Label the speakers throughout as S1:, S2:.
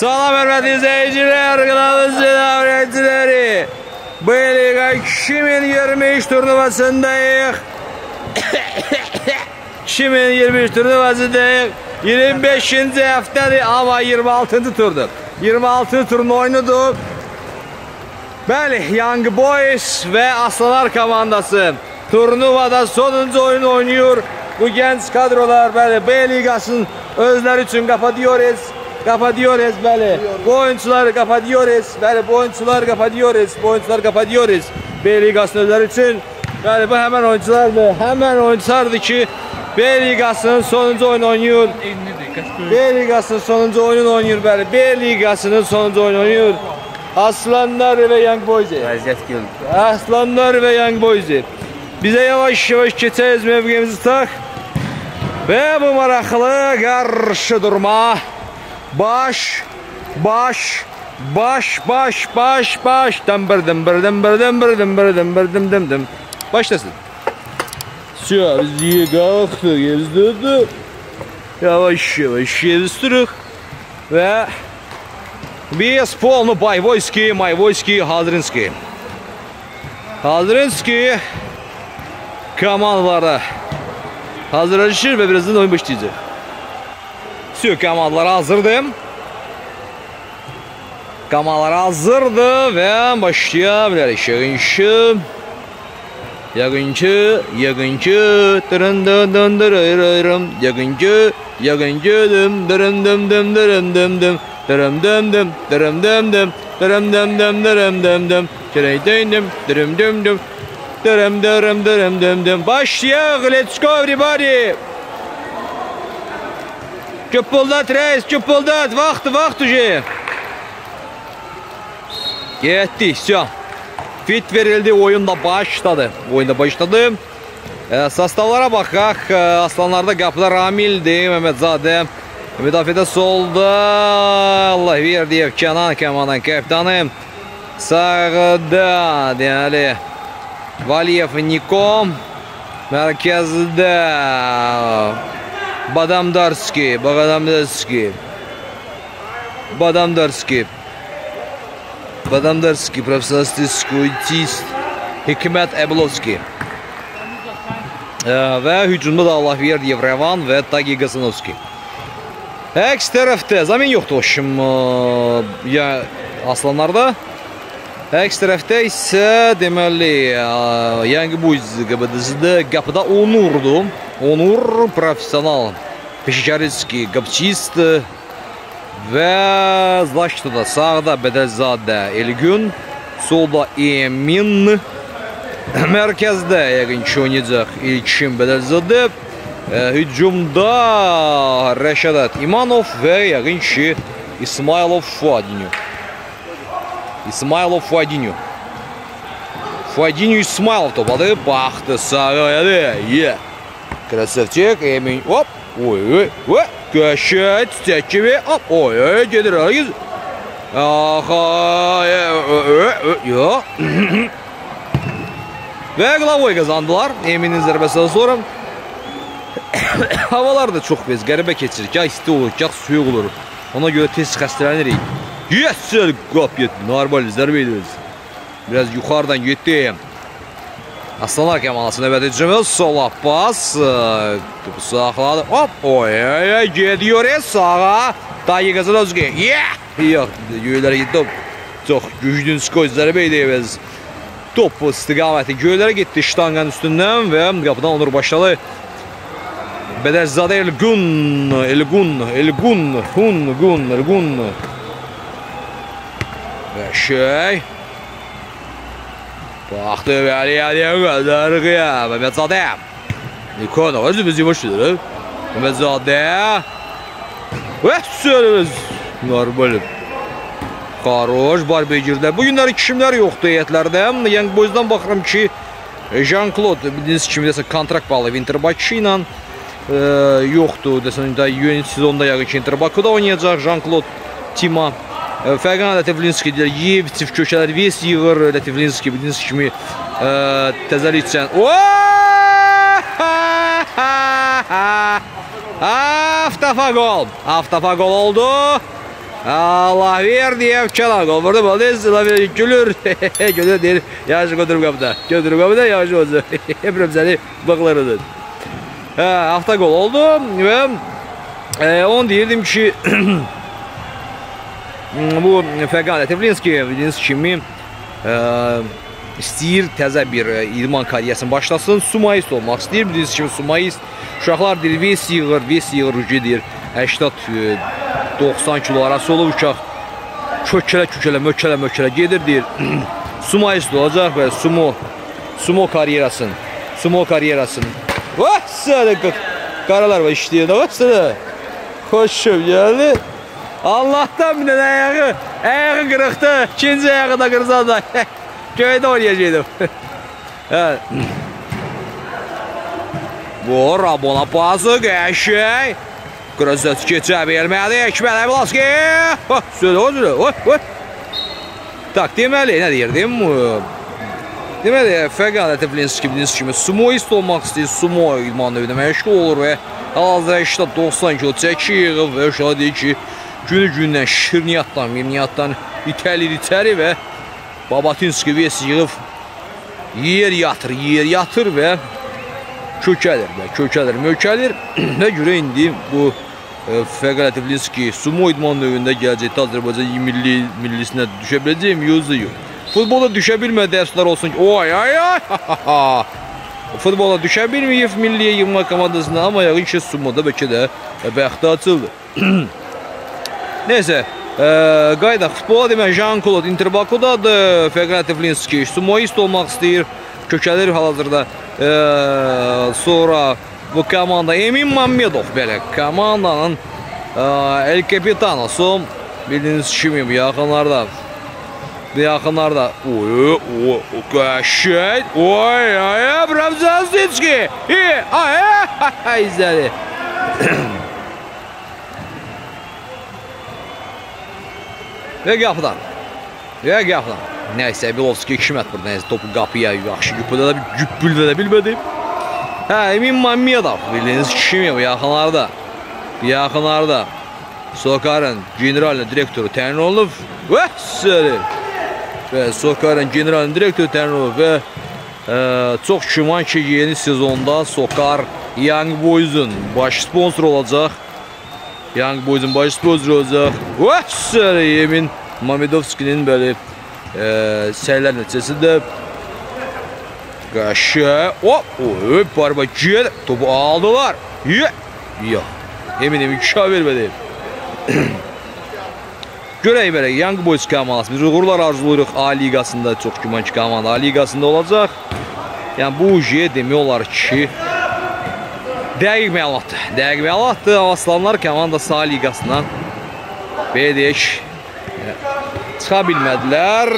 S1: Salam hörmətli izləyicilər, qınamız ziyaretçiləri. Bu Liga 2023 turnuvasındayıq. 2023 turnuvasındayıq. 25-ci həftədir, amma 26-cı turdur. 26-cı turun oyunudur. Bəli, Young Boys və Aslanlar komandası turnuvada sonuncu oyunu oynuyor. Bu genç kadrolar, bəli, B Ligasının özləri üçün kapatıyoruz, bəli. Bu oyuncuları kapatıyoruz, bəli, bu oyuncuları kapatıyoruz. B Ligasının özləri üçün, bəli, bu həmən oyunculardır ki, B Ligasının sonuncu oyunu oynuyor. B Ligasının sonuncu oyunu oynuyor, bəli. B Ligasının sonuncu oyunu oynuyor. Aslanlar ve Young Boys'e. Aslanlar ve Young Boys'e. Bize yavaş yavaş geçeriz, mevkimizi tutak. Ve bu maraqlı qarşı durma. Baş. Dımbır. Başlasın. Все, qalxdı, gezdirdi. Yavaş yavaş gezdirdik. Ve biz polnu Mayvoyski, Hadrinski komandalarda hazırlaşır ve birazdan oyun başlayacak. Все, komandalar hazırdı. Komandalar hazırdı ve başlayabiliriz. Yakıncı, başlayaq, let's go everybody. Çöpuldat reis, çöpuldat, vaxt uje. Getdik, все. Fit verildi, oyunda başladı. Sastavlara bakaq. Aslanlarda qapıda Ramil'di, Mehmetzadə. Müdafiədə solda Allahverdiyev, Kenan komandanın kapitanı. Sağda deməli Valiyev, Nikom. Mərkəzdə Badamdarski, professional skutist Hikmət Əbulovski. Və hücumda da Allahverdiyev, Revan və Tagi Qasanovski. Əks tərəfdə zamin yoxdur Aslanlarda. Əks tərəfdə isə deməli Young Boys qapıda Onurdu. Onur profesional Peşikaritski, qapçist və Zlaştıda sağda Bədəlzadə Elgün, solda Emin, mərkəzdə yəqin ki oynayacaq İlkin Bədəlzadə, hücumda Rəşadat İmanov və yəqin ki İsmailov Fuadinho. İsmailov topladı, baxdı sağa, krasavçik, Emin, hop, oy, Qəşət, çəkivi, hop, oy, gedir, və Qlavoy qazandılar Eminin zərbəsindən sonra. Havalar da çox bez, qəribə keçir, gah isti olur, gah suyuq olur. Ona görə tez xəstələnirik. Yəssəl, qap getdi, normal zərbə edirik. Biraz yuxarıdan getdi. Aslanlar komanası növbəti hücumu, sola pas, saxladı, hop, oy, gediyor sağa, Tagi Qasanovski, yox, göylərə getdi, çox güclü skoy zərbə edirik. Top istiqaməti göylərə getdi ştanqanın üstündən və qapıdan Onur başladı. Bədəlzadə Elgun. Və baxdı Vəliyyəliyə qədərqiyə, Mehmetzadə. Nikonov, özümüz yavaşıdır. Mehmetzadə. Və söylüyoruz. Normal. Xaroş, Barbegirdə. Bugünləri kimlər yoxdur heyətlərdə. Young Boys'dan baxıram ki, Jean-Claude, bildiyiniz kimi desə, kontrakt bağlı Winterbakı ilə yoxdur. Desən, yeni sezonda yəqin ki, Winterbakuda oynayacaq Jean-Claude Tima. Fərqan Lətiflinski deyir, Yevçif köşələr ves yığır, Lətiflinski bildiyiniz kimi təzəlikçən. Avtofagol oldu. Allah ver diye çalak olurdu. Böyle gülür. Gülür değil. Yavaş götürüp kapıda. Götürüp kapıda yavaş olsun. Hepim seni baklarıdır. Hafta gol oldu ve onu deyirdim ki bu Fəqan Tevlinski kimi istəyir təzə bir idman kariyerasını başlasın. Sumayist olmaq istəyir. Bildiğiniz kimi Sumayist uşaqlar deyir, ves yığır deyir. 80-90 kilo arası olub uşaq. Mökələ gedir deyir. Sumayist olacaq və sumo kariyerasını. Vaxsana qaralar var işləyən. Vaxsana. Xoşum geldi. Allah'tan bir de ayağı kırıktı. İkinci ayağı da kırsa da köyde oynayacaktım. Evet. Bu Rabona pası geçey. Krasat geçe bilmedi. Ekmele Blaski. Söyle. Tak demeli ne diyirdim? Deməli, Fəqan Tevlinski kimi sumoist olmaq istəyir, sumo idmanlarında məşğul olur və hal-hazırda 90 kilo çəkir və uşaq deyir ki, günü-gündən şirniyyatdan itəlir və Babatinski ves yığıb yer yatır və kökəlir və görə indi bu Fəqan Tevlinski sumo idman növündə gələcəkdə Azərbaycan millisinə düşə biləcəyim, yoxsa yox. Futbola düşə bilmədi, əfslər olsun ki, futbola düşə bilməyib milliyə yığma komandasında, amma yəqin ki, sumoda bəlkə də bəxti açıldı. Neyse, qaydaq futbola demək, Jean-Claude Interbakudadır, Fəqan Tevlinski sumoist olmaq istəyir, kökəlir hal-hazırda. Sonra bu komanda Emin Mamedov, belə, komandanın el kapitanosu, bildiğiniz kimi bu yaxınlarda. Qəşəng. Ramzan Zinski. İzlədi. Və qapıdan. Nəysə, Bilovski Hikmət burada. Nəysə, topu qapıya yaxşı güppüldə də bilmədi. Emin Mamedov. Bildiğiniz kimi bu yaxınlarda. Sokarın general direktörü təyin olunub. Və Sokarın general direktörü təyin olunub və çox güman ki, yeni sezonda Sokar Young Boys'un baş sponsor olacaq. Emin Mamedovskinin belə səylər nəticəsində qəşəng. Barbacı topu aldılar. Yox. Emin kişa vermədi. Görək belə, Young Boys komandası. Biz uğurlar arzuluyuruq A liqasında, çox güman ki, komanda A liqasında olacaq. Yəni, bu demək olar ki, dəqiq məlumatdır. Aslanlar komandası A liqasına belə deyək, çıxa bilmədilər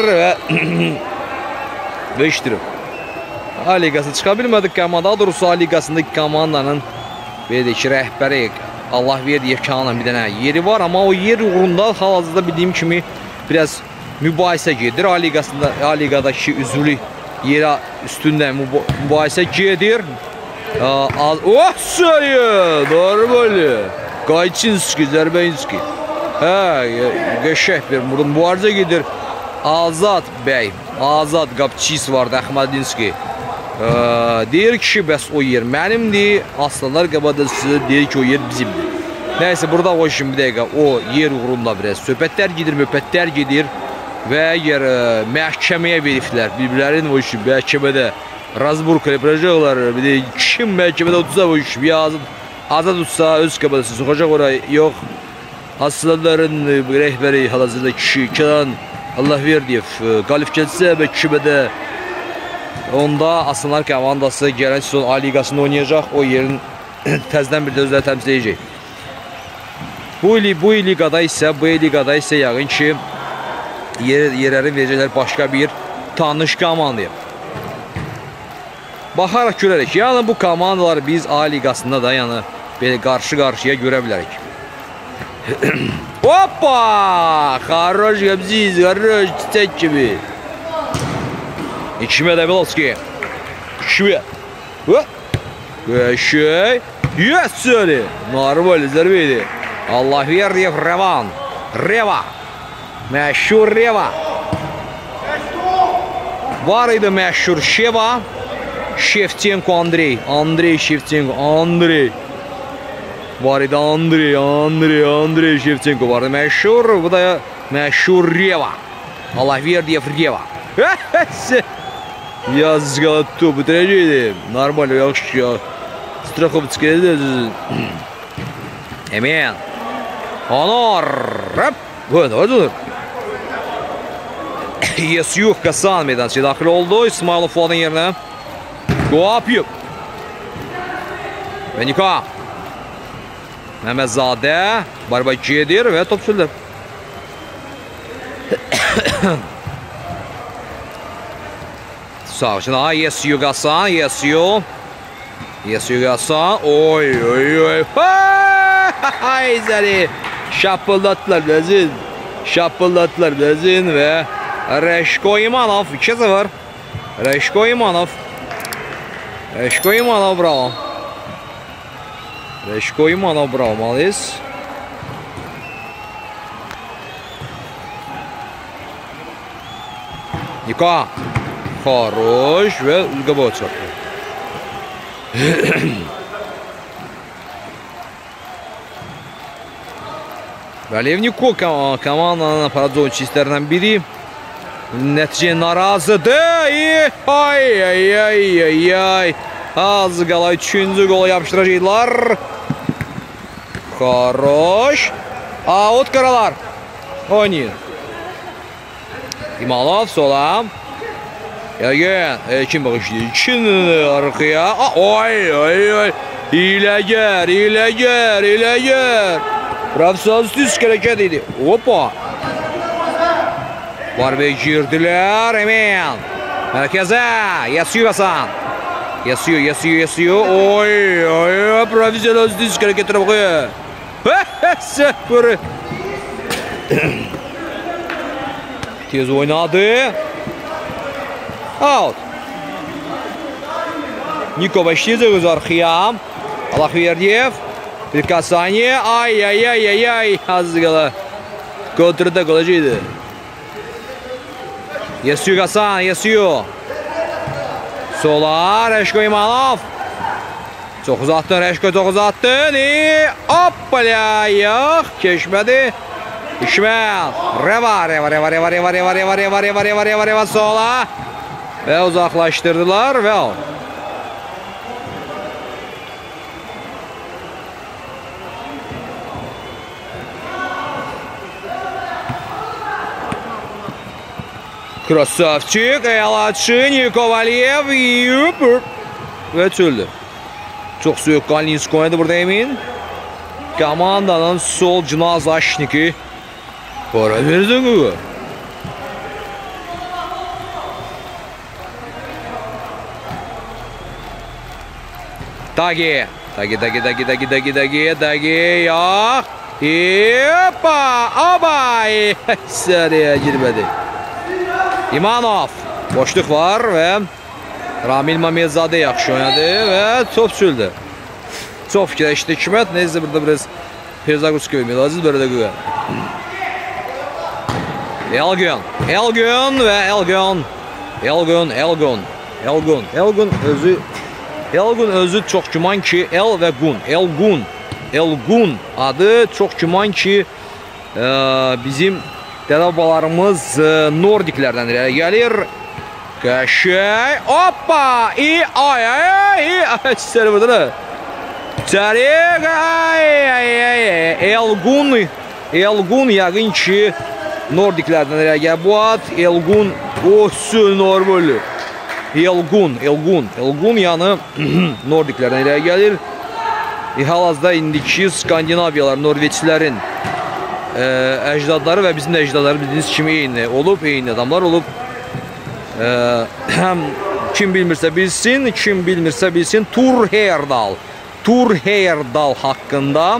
S1: və işdirib. A liqası çıxa bilmədik komanda, doğrusu A liqasındakı komandanın belə deyək, rəhbəri Allah verdiyi Kananın bir dənə yeri var, amma o yer uğrunda hal-hazırda bildiyim kimi biraz mübahisə gedir. A liqadakı üzvlük yeri üstündə mübahisə gedir. Normali. Qayçinski, Zərbəyinski. Qəşəng bir mübarizə gedir. Azad bəy, Azad qapçısı vardı, Əhmədinski. Deyir ki, bəs o yer mənimdir, Aslanlar qabadası deyir ki, o yer bizimdir. Nəysə, burada o işin bir dəqiqə, o yer uğrunda biraz söhbətlər gedir və əgər məhkəməyə veriflər, bir-birlərin o işin məhkəmədə Razburg yapacaqlar, bir də kim məhkəmədə tutsa o işin, bir azad tutsa öz qabadası soxacaq oraya, yox, Aslanların rəhbəri hal-hazırda kişi, Kenan Allah verdiyev, qalif gəlsə və kimədə onda Aslanlar komandası gələn sezon A liqasında oynayacaq. O yerin təzdən bir də özləri təmsil edəcək. Bu liqada isə yəqin ki, yerləri verəcəklər başqa bir tanış komandaya. Baxaraq görərək. Yəni bu komandaları biz A liqasında da belə qarşı-qarşıya görə bilərik. Hoppa! Xarroş qəbziz, xarroş çiçək kimi. Hikmət Bilovski. Qəşəng. Yes, söyle. Normal zərbə idi. Allah verdiyev Revan. Reva. Məşhur Reva. Var idi məşhur Şeva. Shevchenko Andrey. Andrey Shevchenko. Andrey. Var idi Andrey Shevchenko vardı məşhur. Bu da məşhur Reva. Allahverdiyev Reva. Yazıqalı topu bitirəcəkdi. Normal, yaxşı ya. Straxovski'de de. Hemen. Honor. Hop. Hadi. Yesyuh Kasan meydancıya daxil oldu. İsmailov Fuad'ın yerine. Guapyuk. Ve Nika. Mehmetzade. Barbakiyedir ve top sürdü. Sağ için Yesyuh Kasan. Yesyuh Kasan. Oy. Hay zari. Şapıldattılar Blazin ve Reşko İmanov 2-0. Reşko İmanov bravo. Reşko İmanov bravo malıyız. Nika. Хорош ve Ülgabot çarptı. Levnikov komandanın paradonçistlerinden biri. Netice narazıdır. Ay. Az qala 3-cü qola yapıştıracaqlar. Хорош. Out qaralar. Oynayın. İmalov sola. Yagən. Kim bağışlayır? Kim arkaya? Ay. İləgər. Profesyonel hareket idi. Hoppa. Var ve girdiler hemen. Merkeze. Yesyuh Hasan. Yesyuh. Oy. Profesyonel hareketine bakıyor. Sıfır. Tez oynadı. Out. Niko başlayacak arkaya. Allahverdiyev. Birkaç saniye. Ay. Az qala. Kontrada qalacaqdı. Yesyuh Hasan. Sola. Reşko İmanov. Çok uzattın Reşko. Hoppala. Yok. Keçmədi. İşməl. Reva. Sola. Ve uzaklaştırdılar. Ve Krasavçık, Elaçın, Kovalyev ve çöldü. Çok soğukkanlı insan oynadı burada emin. Komandanın sol cinazaşniki. Para verdin mi? Dagi. Ya. Hoppa. Abay. Seriye girmedi. İmanov. Boşluk var ve Ramil Mamedzade yaxşı oynadı ve top sürdü. Çok fikirləşdi Hikmət. Neyse burada biraz Perzaguz koymayı lazım böyle de güven. Elgun özü çok güman ki Elgun adı çok güman ki bizim dədabalarımız Nordiklərdən gəlir. Qəşəy. Hoppa! Ay. Sər burada da. Çərik. Elgun yəqin ki Nordiklərdən gəlir. Bu ad Elgun olsun normal. Elgun yəni Nordiklərdən gəlir. Hal-hazırda indiki Skandinaviyalar, Norveçlilərin əcdadları və bizim əcdadları bildiyiniz kimi eyni adamlar olub. Kim bilmirsə bilsin Thor Heyerdahl haqqında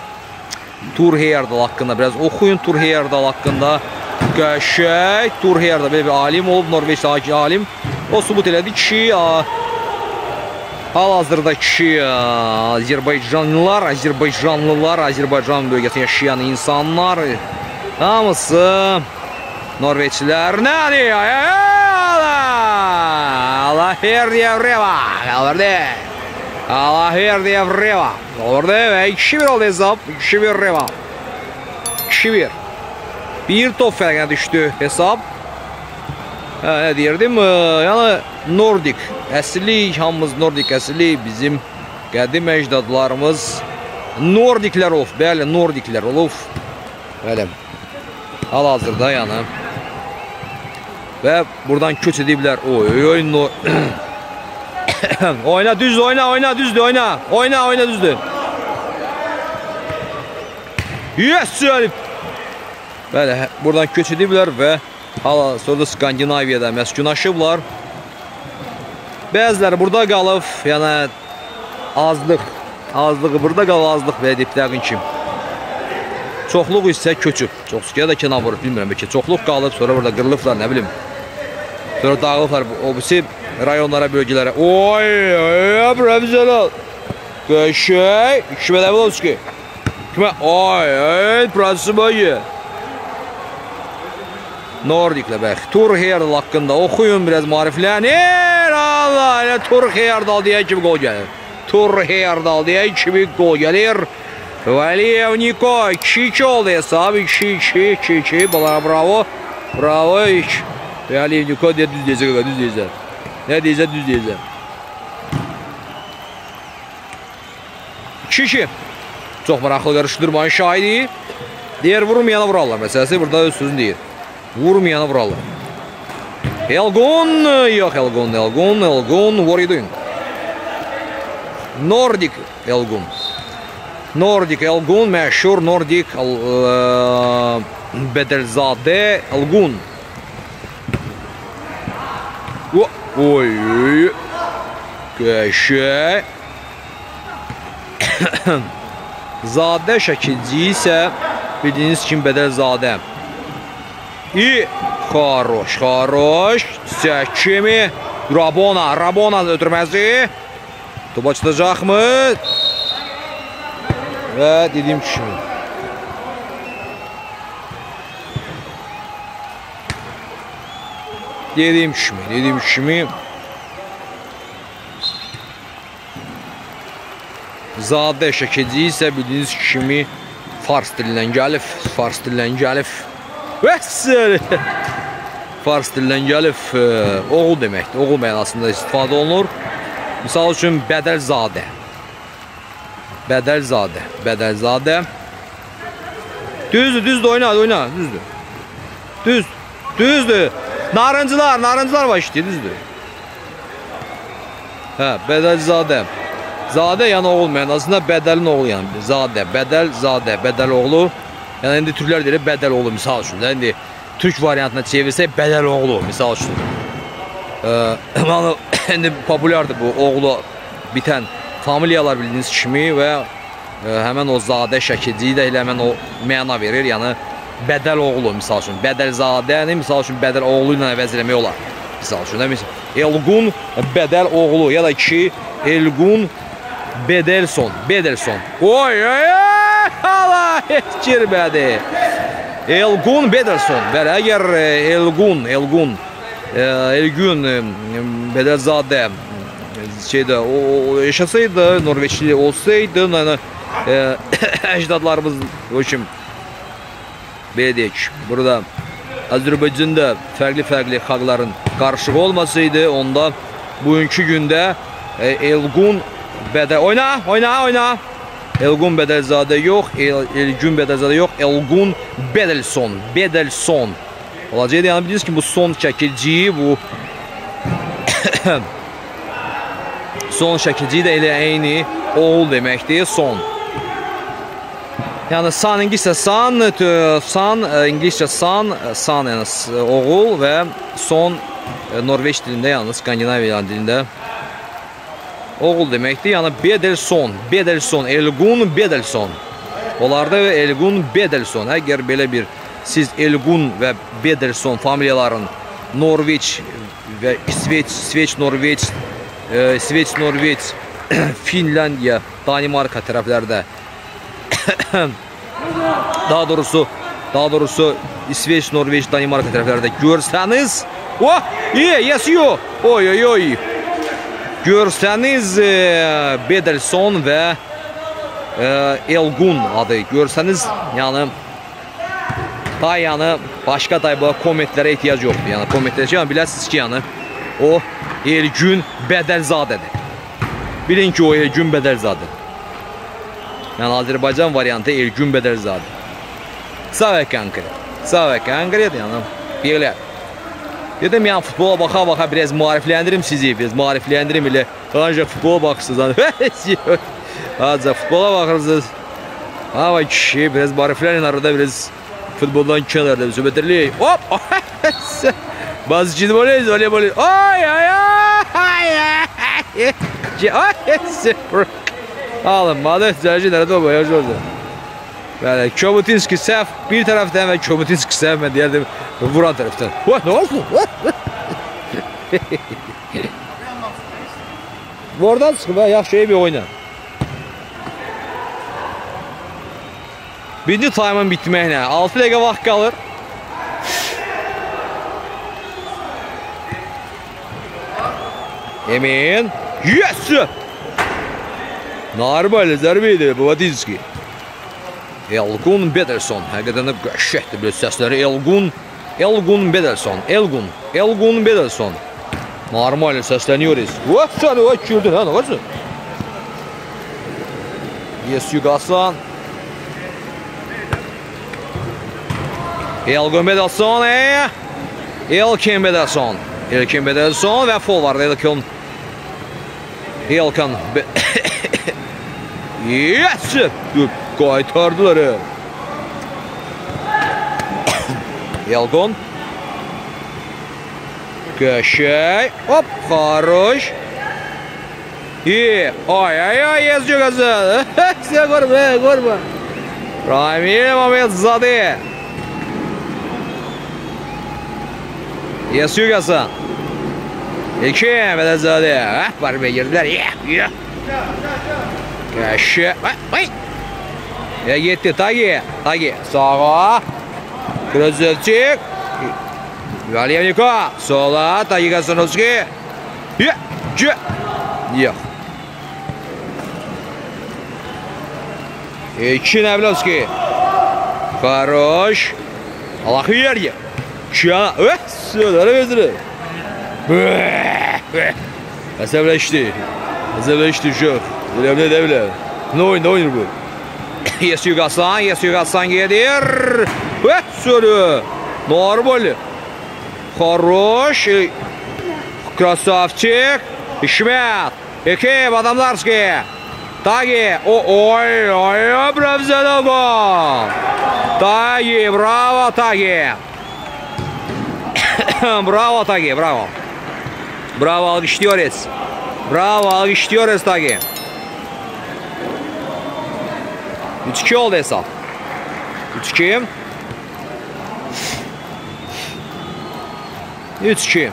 S1: biraz oxuyun. Thor Heyerdahl haqqında qəşəng. Thor Heyerdahl belə bir alim olub, Norveçdəki alim. O sübut elədi ki hal-hazırdakı Azərbaycan bölgəsində yaşayan insanlar Hamısı Norveçlilər nə deyir? Allah verdiyə vreva. Allah verdiyə vreva. Orada və 2-1 oldu hesab. 2-1 vreva. 2-1. Bir top fərqinə düşdü hesab. Nə deyirdim? Yəni Nordik əsli, hamımız Nordik əsli, bizim qədim əcdadlarımız Nordiklər olub. Bəli, Nordiklər olub. Bəli. Hal-hazırda yəni. Və buradan köç ediblər. Oyna, düzdür, oyna, düzdür, oyna, düzdür. Yes, söyləyib. Bəli, buradan köç ediblər və sonra Skandinaviyada məskunlaşıblar. Bəziləri burada qalıb, yəni azlığı burada qalıb, azlıq və edib dəqin kim. Çoxluq isə köçüb. Çoxluq da kənar vurub, bilmirəm ki. Çoxluq qalıb, sonra burada qırılıblar, nə bilim. Sonra dağılıblar o birisi rayonlara, bölgələrə. Profesional. Qəşəy. 2 belə olsun ki. Prasıbayı. Nordiklə bəx. Tur Heyerdal haqqında oxuyun, biraz mariflənir. Allah, elə Tur Heyerdal deyə kimi qol gəlir. Tur Heyerdal deyə kimi qol gəlir. Valiyev Niko 2-2 oldu hesab. 2-2. Bravo. Bravo. Valiyev Niko deyə düz deyəcək. Nə deyəcək, düz deyəcək. 2-2. Çox maraqlı qarışdırmanın şahidi. Deyər vurmayana vurarlar. Məsələsi burada öz sözünü deyir. Vurmayana vurarlar. Elgun. Yox, Elgun. What are you doing? Nordik Elgun. Nordik Elgun, məşhur Nordik Bedelzade Elgun. Oy. Qəşəy. Zadə şəkilci isə bildiyiniz kimi Bedelzadə. Xaroş. Çəkimi. Rabona ötürməzi. Topa çıxacaqmı? Və dediyim kimi. Dediyim kimi. Zadə şəkilci isə bildiyiniz kimi fars dilindən gəlib. Vəssəl! Fars dilindən gəlib, oğul deməkdir. Oğul mənasında istifadə olunur. Misal üçün Bədəlzadə. Düzdür, oyna. Düzdür. Narıncılar var işte, düzdür. Hə, Bədəlzadə. Zadə yəni oğul mənasında, bədəlin oğlu yəni. Bədəl oğlu. Yəni indi türklər deyir bədəl oğlu misal üçün. İndi türk variantına çevirsək bədəl oğlu misal üçün. İndi populyardır bu oğlu bitən familiyalar bildiyiniz kimi və həmən o zadə şəkilciyi də elə həmən o məna verir. Yəni bədəl oğlu misal üçün. Bədəlzadəni misal üçün bədəl oğlu ilə əvəz eləmək olar. Misal üçün. Elgun bədəl oğlu ya da ki Elgun Bedelson. Oy. Allah heç girmədi. Elgun Bedelson. Bəli, əgər Elgun Bedelzadə o yaşasaydı, Norveçli olsaydı, əcdadlarımız o kim belə deyək, burada Azərbaycanda fərqli xalqların qarışığı olmasaydı, onda bugünkü gündə Elgun Bədəl oyna. Elgun Bedelzadə yox, Elgun Bedelson. Olacaqdı, yəni bilirsiniz ki, bu son şəkilciyi, bu son şəkilciyi də elə eyni oğul deməkdir, son. Yəni san İngilizcə san yəni oğul və son Norveç dilində, yəni Skandinaviya dilində oğul deməkdir. Yəni Bedelson, Elgun Bedelson. Onlarda Elgun Bedelson. Əgər belə bir siz Elgun və Bedelson familiyaların Norveç və İsveç, Norveç, Finlandiya, Danimarka tərəflərdə daha doğrusu daha doğrusu İsveç, Norveç, Danimarka tərəflərində görsəniz, yesiyor. Oy. Görsəniz Bedelson və Elgun adı görsəniz, yəni başqa tayba kommentlərə ehtiyac yoxdur. Yəni kommentlərə biləsiniz ki, yəni o Elgün Bədəlzadədir. Bilin ki, o Elgün Bədəlzadə. Yəni Azərbaycan variantı Elgün Bədəlzadə. Sağ və konkret, yəni belə. Dedim, yəni futbola baxa-baxa biraz maarifləndirim sizi, biraz maarifləndirim ilə. Ancaq futbola baxırsınız. Ancaq futbola baxırsınız. Ama kişi biraz maariflənin arada biraz futboldan kenarda bir söhbətlərliyik. Hop! Bazı ciddi voleybol. Ay! Alınmadı. Cərci nerede o boyacı orada? Böyle Çobutinski səhv bir tərəfdən və Çobutinski səhv mən deyərdim vuran tərəfdən. Ne oldu? Oradan çıxıb yaxşı bir oyna. Birinci time'ın bitməyinə 6 dəqiqə vaxt qalır. Emin. Yes! Normal zərbə idi Bovatinski. Elgun Bederson. Həqiqətən də qəşəkdir belə səsləri. Elgun Bederson. Elgun Bederson. Normal səsləniyoruz. Sen o kürdün ha, ne olsun? Yes, Yugasan. Elgun Bederson. Elkin Bederson. Elkin Bederson və fol var. Elkin. Yes! Qaytardılar. Elgun. Qəşəy. Hop, xaroş. Ay, yazıyor qazan. Sen görmə. Ramil Mehmetzadə. Yazıyor qazan. Elkin Bederzadə. Var be girdiler. Qəşəy. Yetti. Tagi. Sağa. Krasavçik. Valyevniko. Sola. Tagi Gasanovski. Yox. İki Nevlovski. Хорош. Allah'ı yerge. Çiğana. Söyle veziri. Azevleşti şu. Devle. Ne oyun bu? Yesiyor Gassan gelir. Söyle. Normal. Хорош. Krasavçik. Şmet. Ekip Adamlarski. Tagi. Oy. Bravo. Tagi. Bravo Tagi. Bravo alkışlıyoruz Tagi. 3-2 oldu hesap. 3-2.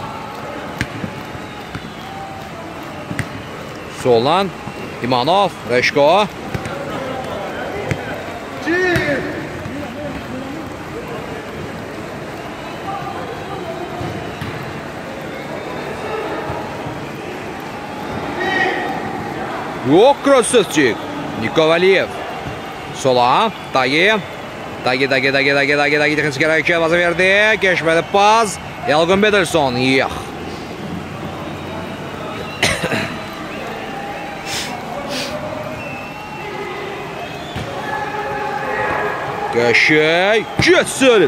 S1: Soldan İmanov, Reşko. Yok, Krasavçik. Nikovaliyev. Sola. Tagi. Texnik hareket bazı verdi. Geçmedi pas. Elgun Bederson. Yox. Qəşəy. Geçsün.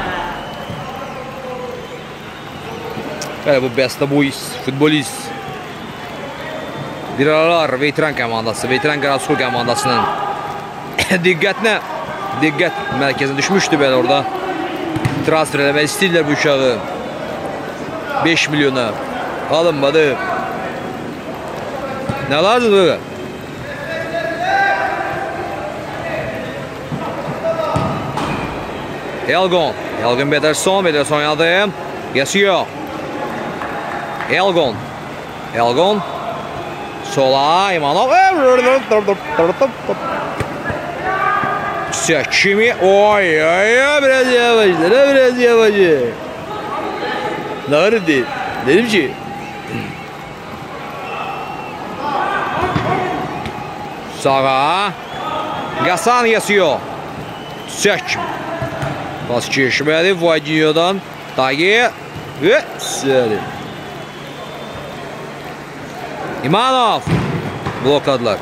S1: Bu besta futbolist. Diralar veteran komandası, veteran Qaraskol komandasının diqqət mərkəzinə düşmüşdü belə orada. Transfer eləmək istəyirlər bu uşağı. 5 milyona alınmadı. Ne lazım? Elgun Bederson oynadı. Geçiyor. Elgun. Sola İmanov. Kimi? Oy, biraz yavaşlar, biraz yavaş. Nerede? Dedim ki. Sağa. Gasan yesiyor. Sök. Pas geçmedi Vadinyo'dan. Tagi. Ve seri. İmanov. Blokladılar.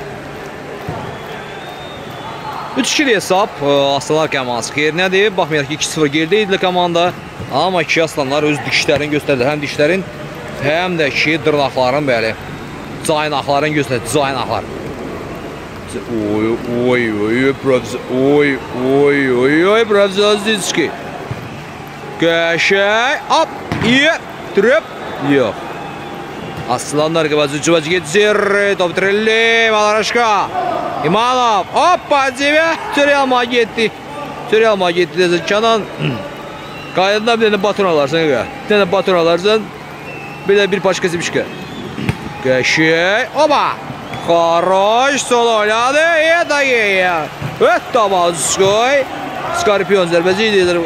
S1: 3-2 hesab. Aslanlar komandısı xeyrinədir. Baxmayaraq ki 2-0 gerideydi komanda. Amma ki aslanlar öz dişlərini göstərdi. Həm dişlərin, həm də ki dırnaqların bəli. Caynaqların göstərdi. Caynaqlar. Oy, profesör. Oy, profesör Zizki. Qəşəng. Hop, iyi. Trip. Yox. Aslanlar qıvacı geçir. Top trelli. Malarashka. İmanov. Hoppa. Zivə. Türelma getdi. Türelma getdi. Canan. Qaydında bir dənə baton alarsan. Bir dənə baton alarsan. Bir də bir paçka zibişka. Qəşəng. Oba. Хорош. Sol oynadı. Это я. Это морской. Skorpion zərbəsi edir.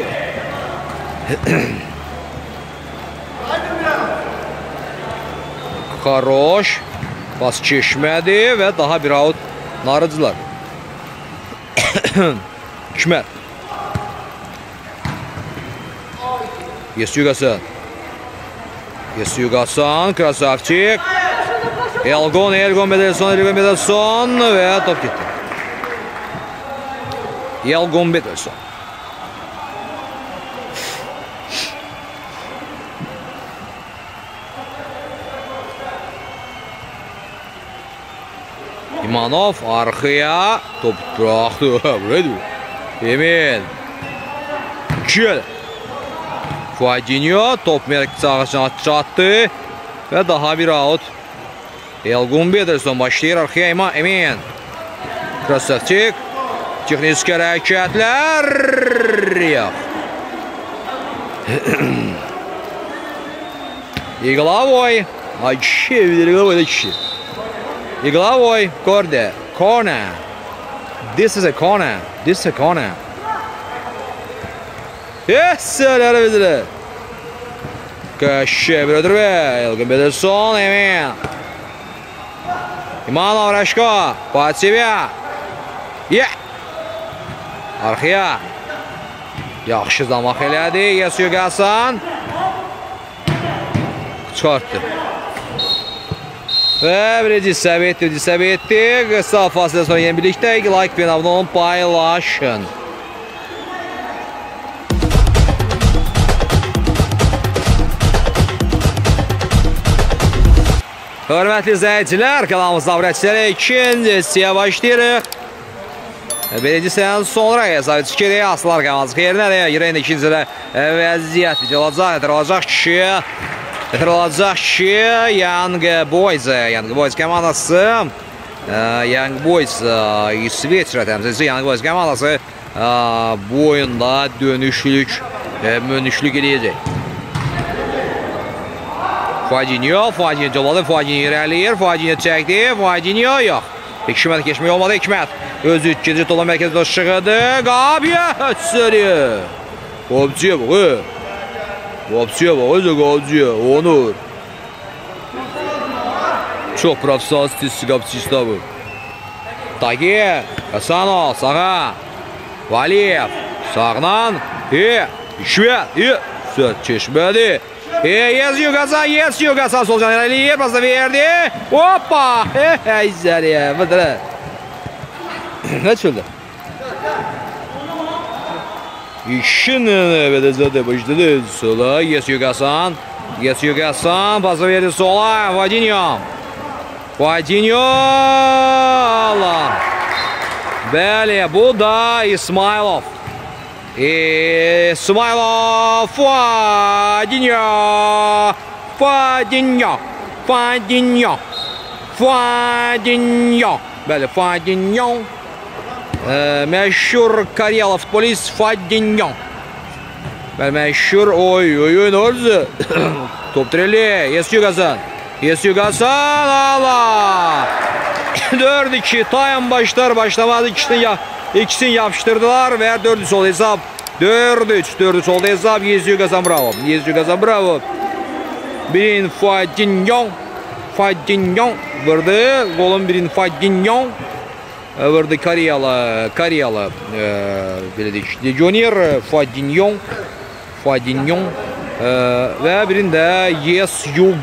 S1: Хорош. Pas keçmədi və daha bir out narıcılar. Kişmər. Yesyugasan. Yesyugasan. Krasavçik. Elgon Bederson və top getdi. Elgon Bederson. İmanov arkaya top bıraktı. Buraya Emin. Gel. Vadinyo top merkez ağaçına çattı ve daha bir out. Elgon Bederson başlayır arkaya Emin. Krasavçik. Texnik hareketler. Yok. Iglavoi. Ay çevir Iglavoi kişi. Iglavoi corner. This is a corner. This is a corner. Yes, öyle. Kaşı bir ödür be. Elgon Bederson Emin. İmanov Rashko. Под себя. Yeah. Arkaya. Yaxşı zamaq elədi. Yesyugasan. Çıxartdı. Və birinci hissəb etdi. Qısa fasilə sonra yeni birlikdə. Like və abunə olun, paylaşın. Hörmətli izləyicilər, kanalımızda abunəçilərə ikinci hissəyə başlayırıq. Birinci hissədən sonra hesab çıxırıq. Aslanlar komandısı xeyrinədir. Yerində ikinci hissədə vəziyyət olacaq ki, Young Boys komandası Young Boys İsveçrə təmsilçisi Young Boys komandası bu oyunda dönüşlük eləyəcək. Vadinyo cavabı, Vadinyo irəliyir, Vadinyo çəkdi, Vadinyo yox. Hikmət keçmək olmadı, Hikmət. Özü ikinci tola mərkəzdə çıxıdı, Qabiyə sürüyor. Qobcuya bax, özü Qobcuya, Onur. Çox profesional stilsi qapçısı bu. Tagi, Hasanov, sağa. Valiyev, sağdan, Hikmət, söz keçmədi. Yesyugasan sol canı irəliyir, pasta verdi. Hoppa! Zəriyə, bıdırı. Nə çöldü? İşin əvədəcədə başladı. Sola, Yesyugasan, pasta verdi sola, Vadinyo. Allah. Bəli, bu da İsmailov. İsmailov, Vadinyo. Bəli, Vadinyo. Məşhur Karyalı futbolist Vadinyo. Bəli, məşhur, ne oldu? Top treli, Yesyugasan, Allah. 4-2, tayan başlar başlamadı. İkisini yapıştırdılar ve 4-3 oldu hesap. 4-3 oldu hesap. Yeziyor Gazan, bravo. Yeziyor Gazan, bravo. Birin Fadinyon vurdu. Golun birin Fadinyon vurdu. Kariyalı legioner Fadinyon ve birinde Yeziyor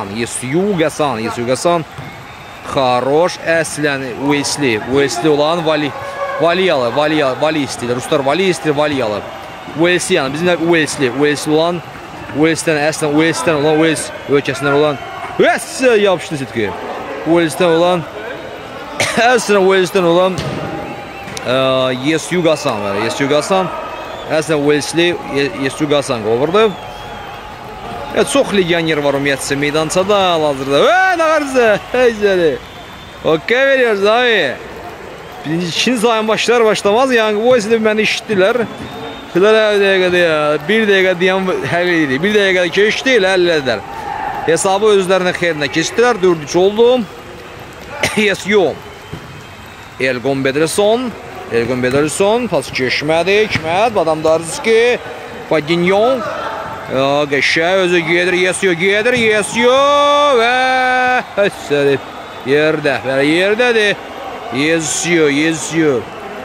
S1: Gazan. Хорош. Aslen Wesley olan Vali istiyorlar. Ruslar Vali istiyor, Valiyalı. Wesley yani bizim de Wesley olan Wells'ten olan Wells ölkəsindən olan yapışdı sitki. Wells'ten olan Wells'ten olan Yeziyor Gazan var. Yeziyor Gazan aslında Wesley Yeziyor Gazan qovurdu. Çox legioner var ümumiyyətcə meydançada hazırda. Ne qarısı? Heysəli. Okey veriyoruz abi. İkinci sayın başlamaz. Yani bu esnada beni işittiler. Şunlar bir dakika diyen həlliydi. Bir dakika keçdi, həllədilər. Hesabı özlerine xeyrinə keçdilər. 4-3 oldu. Yeziyor. Elgon Bederson. Pas keçmədi. Badamdarski. Fadinyon. Qəşəng özü gedir. Yeziyor. Və yerdədir. Yeziyor.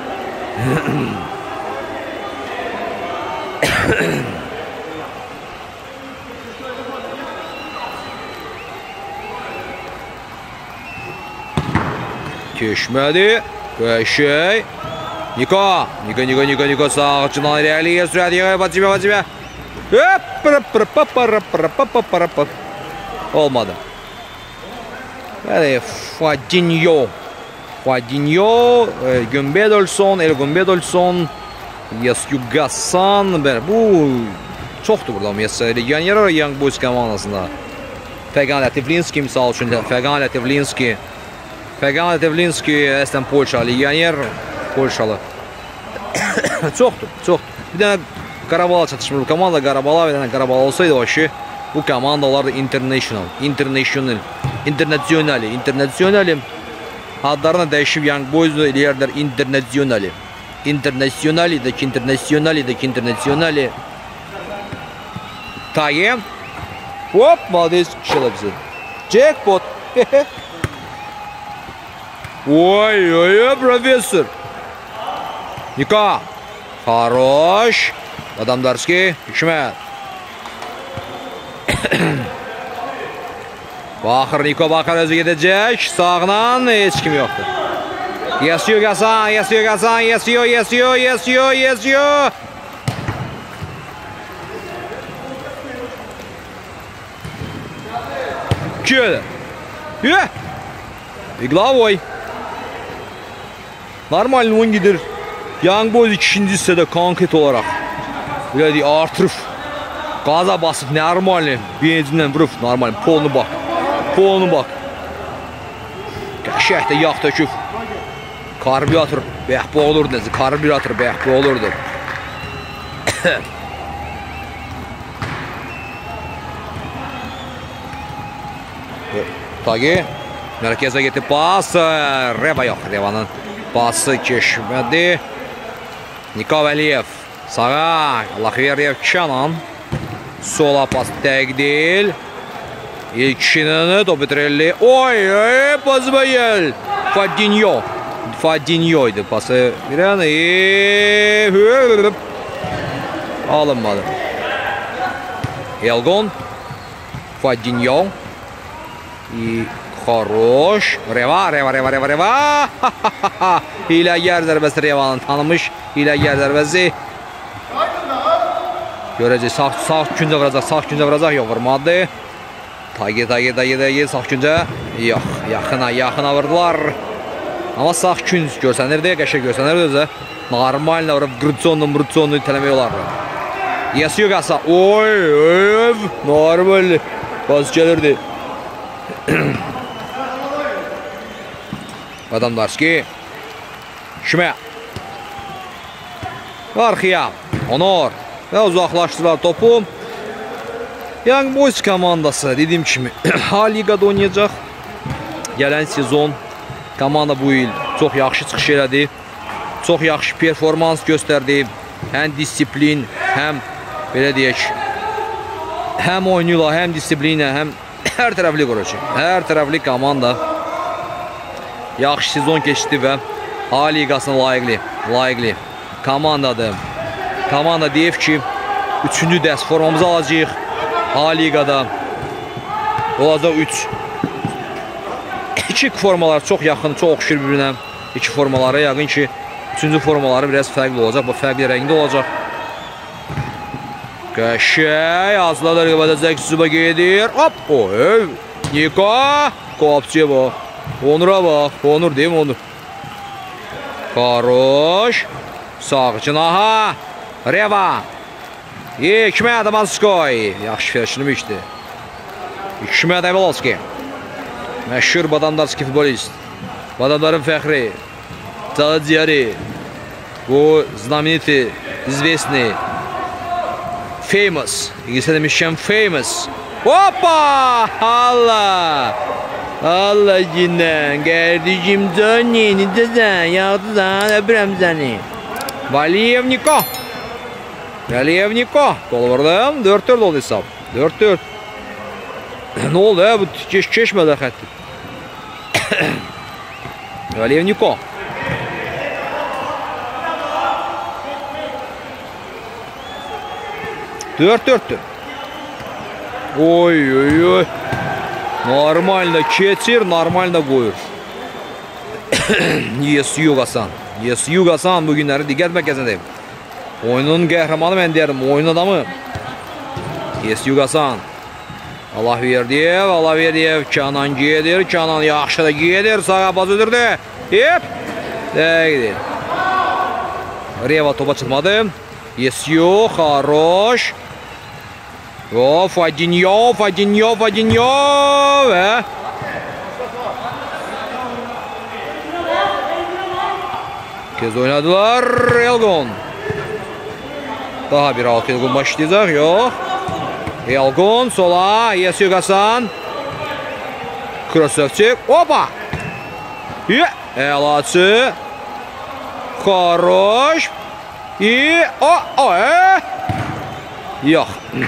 S1: Keçmədi. Qəşəng. Niko sağ açıdan irəliyə sürət. Vacibə. Olmadı. Bəli, Fadinyo, Elgon Bederson, Yeziyor Gazan. Bu çoxdur burada mesela legioner Young Boys komandasında. Fegan Latevlinski misal üçün Fegan Latevlinski əslən Polşa legioner, Polşalı. Çoxdur. Bir dənə Qarabağla çatışmır bu komanda. Qarabağla bir dənə Qarabağ olsaydı o işi bu komanda olardı international. Adlarına dəyişib Young Boys eləyərlər internationali. Tayem. Hop, молодец, kişiler bizi. Jackpot. Ой, профессор. Niko. Хорош. Badamdarski. Hikmet. Niko Bakır özü gedecek. Sağdan hiç kim yoktur. Yeziyor Gazan. Şöyle. Iglavoi. Normal oyun gider. Young Boys ikinci hissədə konkret olarak böyle artırıp gaza basıp normal benzindən vurup normal polunu bak. Qəşəng də yağ töküb. Karbüratör bəhbə olurdu. Tagi merkeze getib pas. Reba yox. Revanın pası keçmədi. Niko Vəliyev sağa. Allahverdiyev Kenan. Sola pas təqdil. İlkini top bitirelli. Pozbayel. Fadinyo'ydu pası. Bir an alınmadı. Elgon. Fadinyo. Хорош. Reva. Hiləgər zərbəsi Revanın tanımış. Hiləgər zərbəsi. Görəcək sağ küncə vuracaq. Yox, vurmadı. Tagi sağ küncə. Yox, yaxına vurdular. Ama sağ künc görsənirdi, qəşəng görsənirdi özə. Normal vurub qırtsonlu itələmək olardı. Yeziyor Gazan. Normal. Bas gəlirdi. Badamdarski. Şümə. Arxıya. Onur. Və uzaqlaşdılar topu. Young Boys komandası dediyim kimi A-ligada oynayacaq. Gələn sezon komanda bu il çox yaxşı çıxış elədi. çox yaxşı performans göstərdi. Həm disiplin, həm belə deyək, həm oyunuyla, həm disiplinlə, həm hər tərəfli quracaq. Hər tərəfli komanda yaxşı sezon keçdi və A liqasına layiqli komandadır. Komanda deyib ki, 3-cü dərs formamızı alacaq. A liqada olacaq 3. İki formalar çox yaxın, çox oxşur bir-birinə. İki formaları yəqin ki, 3-cü formaları biraz fərqli olacaq. Bu fərqli rəngdə olacaq. Qəşəy, azlar rəqabətəcək Zübə gedir. Hop, Niko, qapçıya bax. Onura bax, Onur deyim, Onur. Хорош. Sağ cinaha. Reva. Hikmət Abanskoy. Yaxşı fərşinmişdi. Hikmət Evolski. Məşhur Badandarski futbolist. Badandarın fəxri. Tadiyari. Bu знаменитый, известный, famous. İngilizcə demişkən famous. Hoppa! Allah! Allah gündən, qardeşim Johnny, necəsən, yağdısan, öpürəm səni. Valiyev Niko. Valiyev Niko. Gol vurdum, 4-4 oldu hesab. 4-4. Ne oldu ya, bu keçmədi xətti. Valiyev Niko. Dört. Oy. Normalda keçir, normalda qoyur. Yes, Yugasan bu günləri diqqət mərkəzindəyim. Oyunun qəhrəmanı mən deyərdim, oyun adamı. Yes, Yugasan. Allah verdi. Canan gedir, Canan yaxşı da gedir, sağa baz öldürdü. Hep. Gidir. Reva topa çıxmadı. Yes, хорош. Fadinho və kez oynadılar. Elgon. Daha bir alt Elgon başlayacaq, yox. Elgon sola, Yugasan. Krasovçik, opa. Elaçı. Хорош. Yox.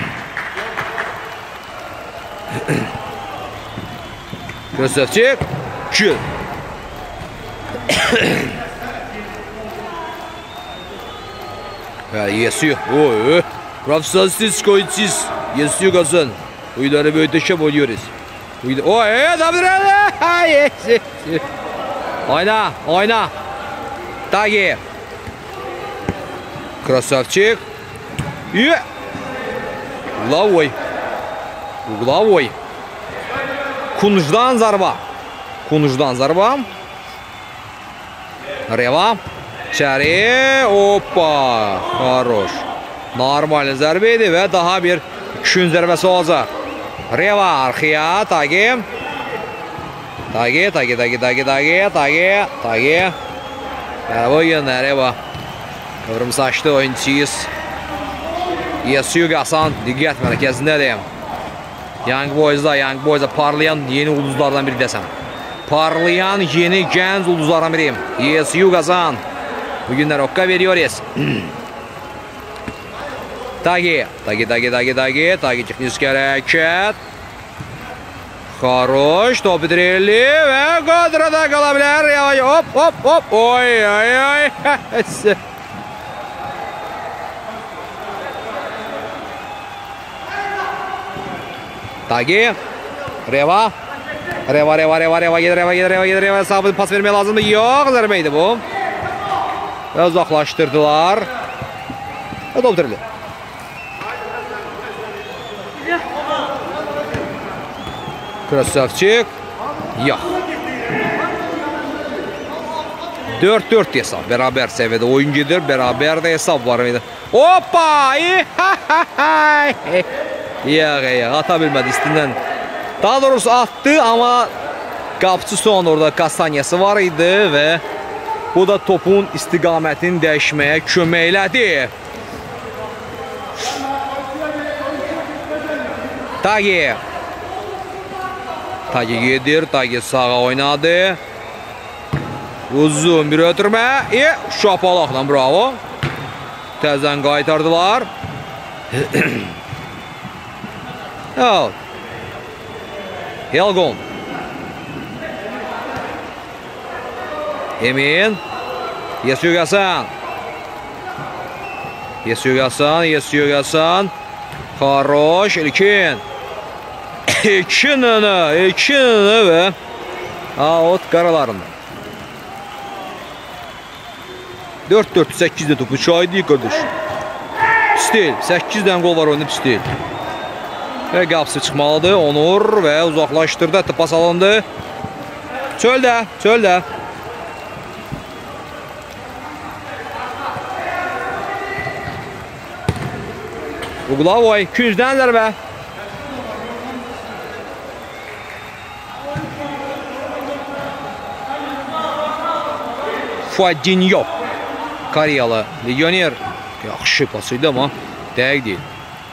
S1: Krasovçik. Çül. Yesiyor. Profesör koyutsuz. Yesiyor Gazan. Uyları böyle teşep oluyoruz. Oyna. Tagi. Krasovçik. Угловой. Kunujdan zarba. Reva. İçeri. Hoppa. Хорош. Normal zərbə idi və daha bir 2-cü zərbəsi olacaq. Reva arxaya. Tagi. Bu yönə Reva. Kıvrım saçlı oyuncuyuz. Yes, Yugasan diqqət mərkəzindəyim. Young Boys'da parlayan yeni ulduzlardan biri desem. Parlayan yeni genç ulduzlardan biriyim. Yes, Yugasan. Bugünler okka veriyoruz. Tagi texnik hərəkət. Хорош, top bitirili və qadrada qala bilər. Hop. Oy. Tagi. Reva gedir. Sabit pas vermeye lazımdı. Yok, zərbəydi bu. Və uzaqlaşdırdılar. Və top bitirildi. Krasovçik. Yox. 4-4 hesab. Beraber səviyyədə oyun gedir. Beraber də hesab var. Hoppa! Yox, ata bilmədi üstündən. Daha doğrusu attı, amma qapçı son orada Kastanyası var idi və bu da topun istiqamətini dəyişməyə kömək elədi. Tagi gedir, Tagi sağa oynadı. Uzun bir ötürmə. Şapalaqla, bravo. Təzən qaytardılar. Out. Helgon. Emin. Yesugasan. Yesugasan. Хорош. İlkin. İkinini ve out qaralarında. 4-4-8'de topu şahidi kardeş. Pis deyil. 8'dən gol var oyunda, pis deyil. Və qapısı çıxmalıdır. Onur və uzaqlaşdırdı. Pas alındı. Çöldə. Uglavoy. Küncdən zərbə. Fadinho. Koreyalı legioner. Yaxşı pasıydı ama dəqiq deyil.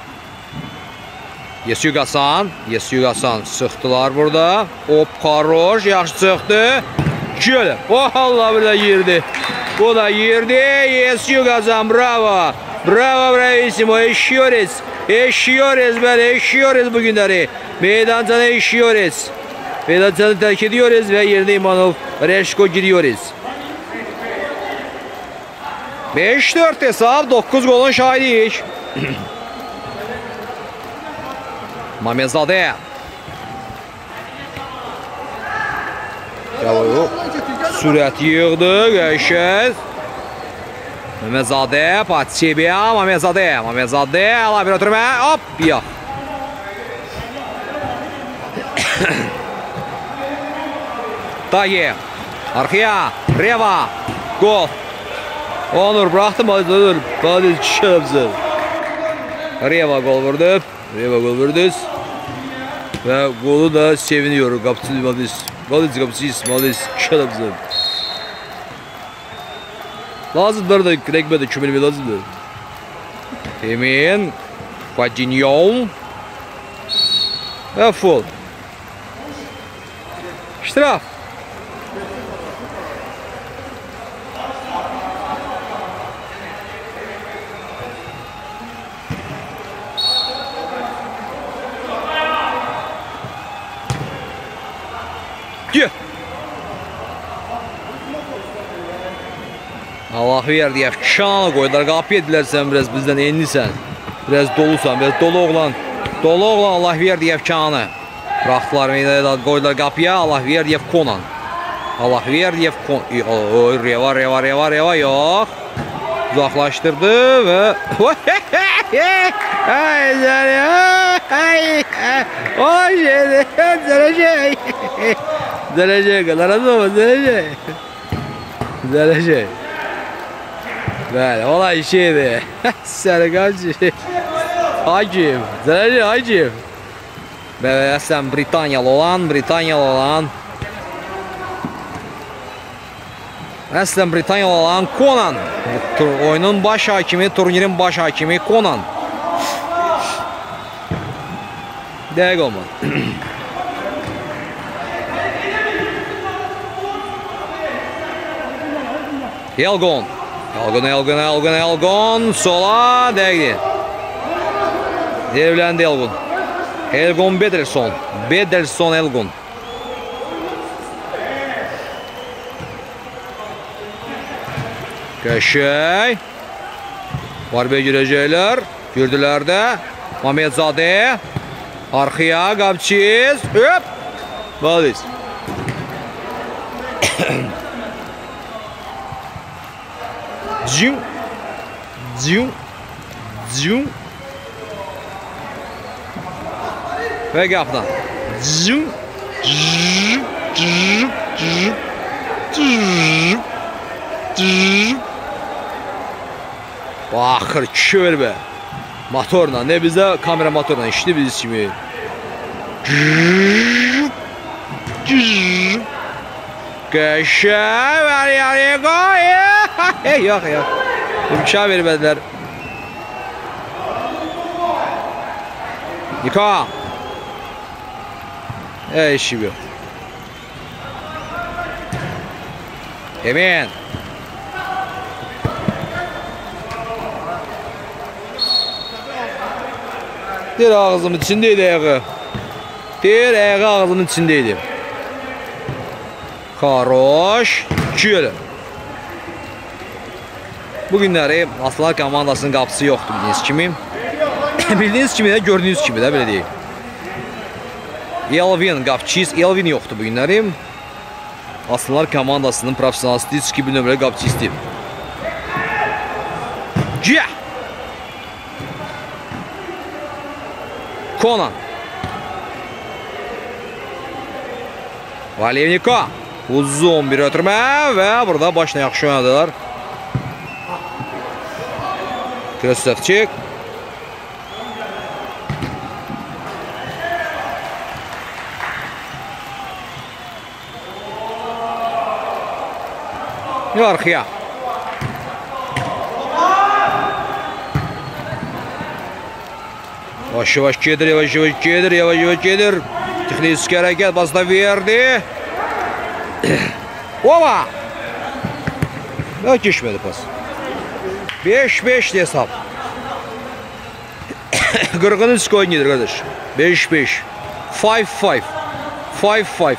S1: Yesugasan sıxdılar burada. Hop, Karoş yaxşı çıxdı. Şöyle. Allah bir de girdi. Bu da girdi. Yesugasan, bravo. Bravo, bravissimo. Eşiyoruz böyle, eşiyoruz bu günleri. Meydançana eşiyoruz. Meydançanı terk ediyoruz ve yerine İmanov Reşko giriyoruz. 5-4 hesap, 9 golun şahidiyik. Mamezade. Sürət yığdı, qəşəng. Mamezade, Patsibiya, Mamezade, ala bir ötürmə, hop, yox. Dayı, arkaya, Reva, gol. Onur bıraktı mı? Hadi şerefsiz. Reva gol vurdu. Ve golü da seviniyor. Kapıcı Madis şerefsiz. Lazımdır da rekmede kümelime lazımdır. Emin. Fadinho. Ve full. Ştraf. Allah verdi ya, şanı koydular, kapıya dilersen biraz bizden enlisən, biraz dolusan, biraz dolu oğlan Allah verdi ya şanı. Bıraktılar meydana, koydular kapıya, Allah verdi ya Konan. Reva yok. Uzaklaştırdı ve Derece kadar az olmaz, derece. Böyle olay şeydi. Sergancı. Hacim. Derece hacim. Böyle sen Britanyalı olan. Aslen Britanyalı olan Konan. Oyunun baş hakimi, turnirin baş hakimi Konan. Dəqiq olmadı. Elgon. Sola dəqiq. Evləndi Elgon. Elgon Bederson. Elgon. Qəşəng. Varbaya girəcəklər. Gördülər də. Mamedzade. Arxaya Qapçiz. Hop. Valiz. Zum. Ve qapdan. Baxır kör be. Motorla, ne bizde kamera motorla işli biz kimi. Qəşəng var yarıya qoy. Yox. İmkan vermədilər. Niko. İşim yox. Emin. Der ağzımın içindeydi ayağı. Der ayağı ağzımın içindeydi. Хорош. Şöyle. Bugünləri Aslanlar komandasının qapısı yoxdur bildiyiniz kimi. Bildiyiniz kimi də, gördüyünüz kimi də belə deyil. Elvin qapçıyız. Elvin yoxdur bugünləri. Aslanlar komandasının profesional statistik bir nömrəli qapçı istəyib. Cih! Konan. Valevniko. Uzun bir ötürmə və burada başına yaxşı oynadılar. Krasavçik. Arkaya. Yavaş gedir, yavaş gedir. Texnik hərəkət basına verdi. Ova! Geçmedi pas. 5-5 diye hesap. Qırğının skoy nedir kardeş? 5-5. 5-5. 5-5.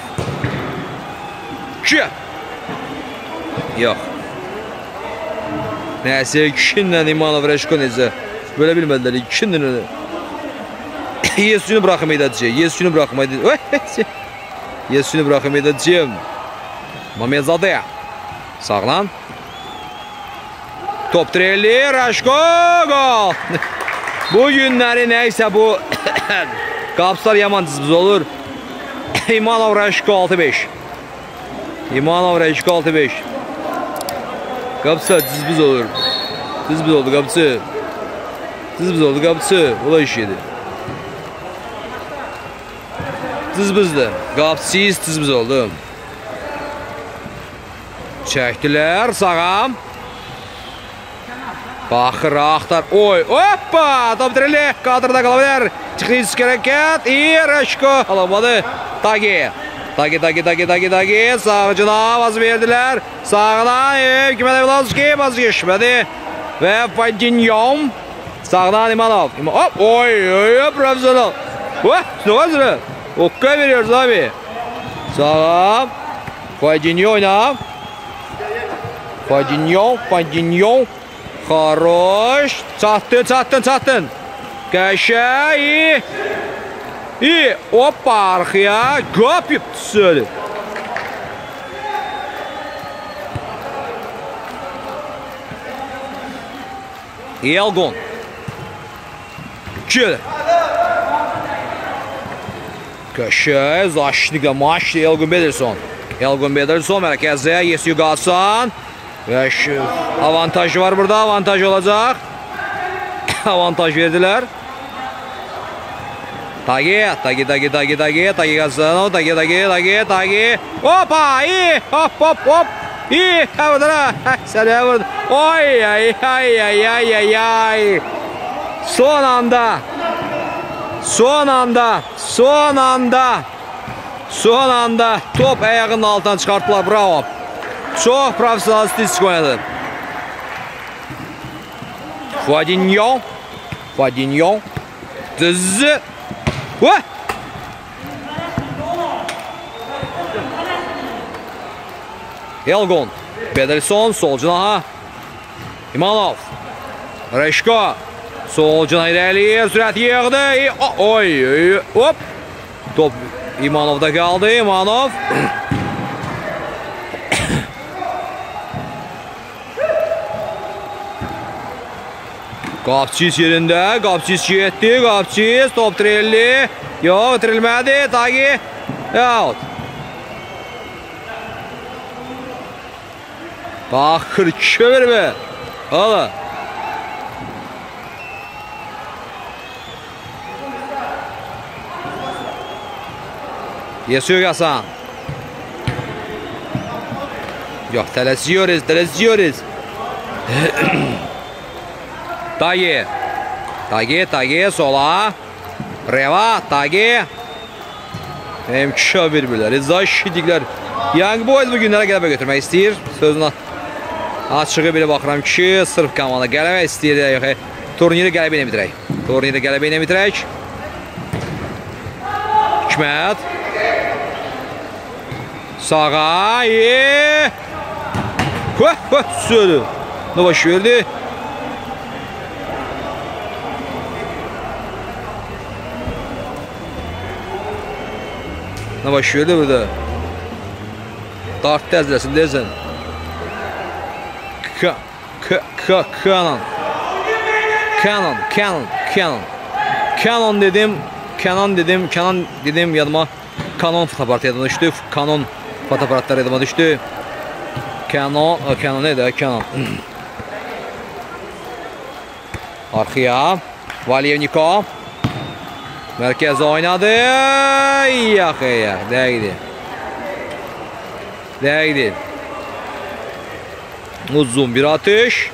S1: Yox. Nəyəsə, 2-lə İmanov Rəşko necə? Böyle bilmədilər, 2-lə. Yesünü bırakmayı edəcək. Yesünü bırakmayı edəcək. Yesünü bırakmayı edəcək. Mamezadə. Sağlan. Top trelli. Rəşko. Gol. Bu günləri nəysə bu qapılar yaman cızbız olur. İmanov Rəşko 6-5. İmanov Rəşko 6-5. Qapısı cızbız olur. Cızbız oldu qapısı. Cızbız oldu qapısı. Ola iş yedi. Cızbızdı. Qapsız cızbız oldu. Çəkdilər sağam. Baxır axtar. Oy, hoppa! Top treli kadrda qalabilir. Texnik hərəkət. Rəşko alamadı. Tagi. Sağcına vaz verdilər. Sağdan Kimə Vlasky vaz geçmədi. Və Fadinyon. Sağdan İmanov. Hop, oy, profesyonel. Ne var? Okka veriyoruz abi. Sağ. Fadinyon oyna. Fadinyon. Хорош. Çatdın. Qəşəng. İyi. Hoppa arxaya. Qap yaptı. Elgon. Şöyle. Qəşəng. Zaşniqa maçlı Elgon Pederson. Mərkəzə. Yesiyu qalsan. Və avantajı var burada. Avantaj olacaq. Avantaj verdiler. Tagi qalsan. Tagi. Hoppa. İyi. Hop. İyi. Havadara. Sənə vurdu. Ay. Son anda top ayağının altından çıxartdılar. Bravo. Çok profesyonel statistik oynadı. Fadinyon. Dızı. Elgon. Pederson sol cinaha. İmanov. Rəşko. Sol cinaha irəliyir. Sürət yığdı. Oy. Hop. Top İmanov'da kaldı. İmanov. Qapçız yerində. Qapçız getdi. Qapçız. Top trelli. Yox, trilmədi. Tagi. Out. Baxır kövermə. Hala. Yesiyor Hasan. Yok, tələsiyoruz. Tagi sola. Reva, Tagi. Hem kişi bir-birləri. Zaş şidiklər. Young Boys bu günlərə qələbə götürmək istəyir. Sözünə açığı belə baxıram ki, sırf komanda qələbə istəyir. Yox, turniri qələbə ilə bitirək. Turniri qələbə ilə bitirək. Hikmət. Sağa. Söydü. Ne baş verdi? Ne baş verdi burada? Dartdı əzləsin deyəsən. Canon dedim yadıma Canon fotoaparatı yadıma düşdü. Canon fotoaparatları yadıma düşdü. Canon neydi? Canon. Arxaya Valyevnikov mərkəzdə oynadı. Değdi. Uzun bir atış.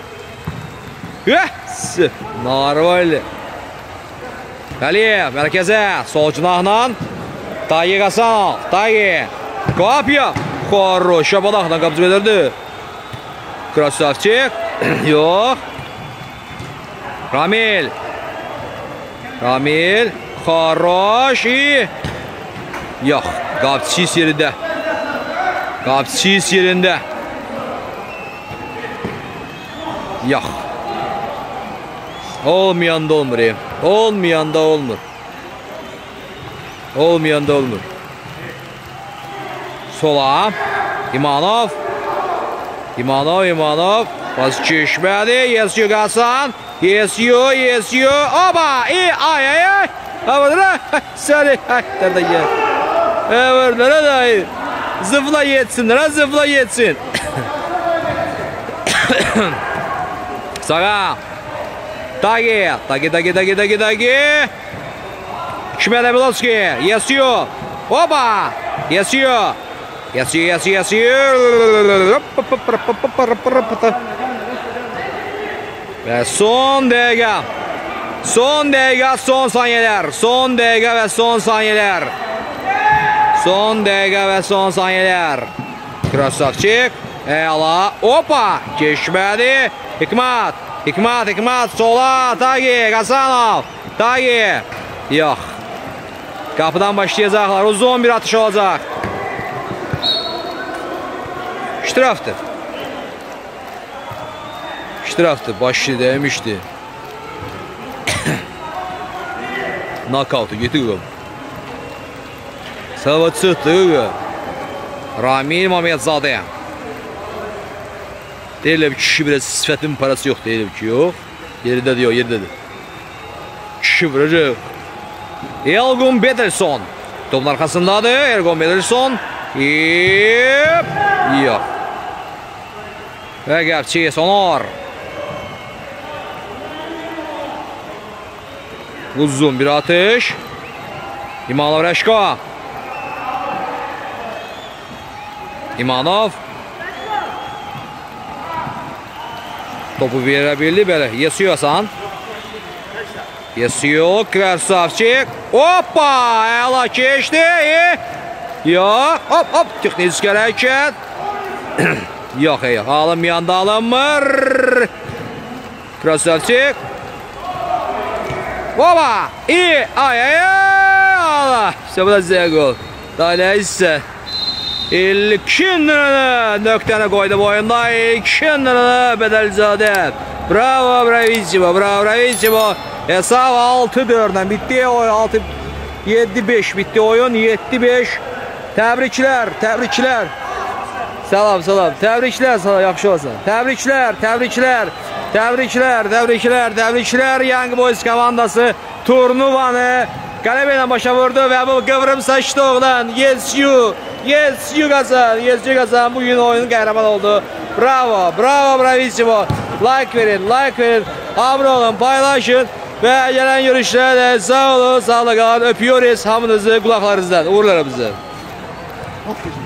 S1: Narvali. Aliyev mərkəzə sol cinahla Tayi Qasanov. Tayi Kopya. Хорош. Şabalaqdan qapıcı verirdi. Krasavçik. Yox. Ramil. Хорош. Yox. Qapıcı yerində. Qapıcı yerində. Yox. Olmayanda olmur. Olmayanda olmur. Sola. İmanov. Pas keçmədi. Yesiyor Qasan. Yesiyor. Oba. Ay. Havadına. Səni. Nerede gel? Everdere dahi. Zıfla yetsin. Sağa. Tagi. Hikmet Emilovski. Yesiyor. Oba. Yesiyor. Ve son dakika. Son dakika ve son saniyeler. Krasavçik. Ela. Opa. Geçmedi. Hikmat. Sola. Tagi. Qasanov. Tagi. Yok. Kapıdan başlayacaklar. Uzun bir atış olacak. Ştraftı. Başı demişti. Nakavtı getirdim. Savat çıktı. Ramil Mamedzadə. Deyirlər bir kişi biraz sifətin parası yox. Deyirlər ki yox. Yeridir. Kişi vuracaq. Elgon Bederson. Topun arkasındadır. Elgon Bederson. Yox. Və Qəbçiyə sonar. Uzun bir atış. İmanov Reşko. İmanov. Topu verə bildi belə. Yesiyor. Krasavçik. Hoppa. Ela keçdi. Yox. Hop. Texnik hərəkət. Yox. Alınmır. Krasavçik. Hoppa. Ay. Allah. İşte bu da zəq ol. Daha neyse. 52 lirana nöqtəni qoydu bu oyunda. 52 lirana Bədəlzadə. Bravo Bravissimo. Hesab 6-4'dan bitti oyun. 7-5 bitti oyun. 7-5. Təbriklər. Salam. Təbriklər. Yaxşı olsun. Təbriklər. Young Boys komandası turnuvanı qələbə ilə başa vurdu və bu qıvrım saçlı oğlan Yesiyor Qasan bugün oyunun qəhrəman oldu. Bravo Bravissimo. Like verin. Abone olun, paylaşın və gələn görüşlərdə sağ olun, sağlıqla qalın. Öpüyoruz hamınızı qulaqlarınızdan. Uğurlar bizə.